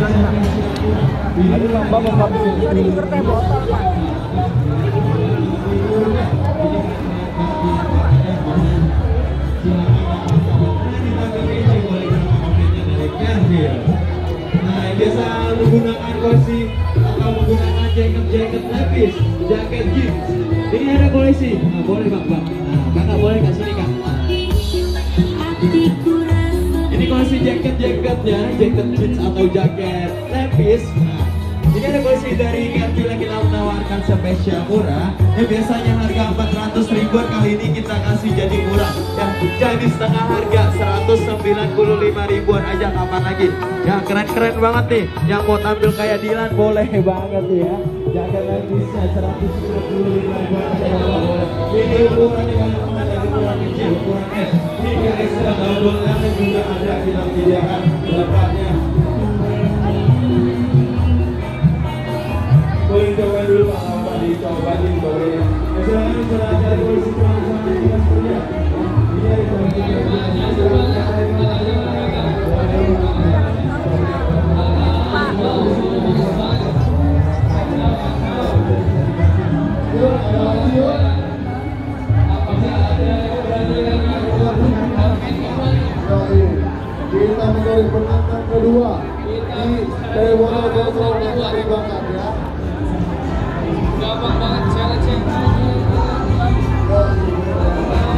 Ada lomba Ini teh botol Pak. Nah, biasa menggunakan koleksi atau menggunakan jaket lepis, jaket jeans. Ini ada koleksi. Nah, boleh Bang. Nah, Kakak boleh nggak sini Kak? Ini koleksi jaket-jaketnya, jaket jeans atau jaket lepis. Nah, ini ada koleksi dari Garvila, kita menawarkan spesial murah. Yang biasanya harga 400 ribuan, kali ini kita kasih jadi murah. Ya, jadi setengah harga 195 ribuan aja, kapan lagi? Ya, keren-keren banget nih. Yang mau tampil kayak Dilan boleh banget ya. Jaket lepisnya 195 ribuan aja, boleh. Ini ukurannya banyak, ada ukuran kecil, ukuran S. Ini extra double L juga ada, kita sediakan lepatnya. Boleh coba dulu Pak, apa dicobain boleh. Misalnya bisa cari polisi sama dinas kerja. Ini ada polisi kita menjadi penantang kedua di Dewono Gosro Perbankan ya. Gampang banget challenge-nya.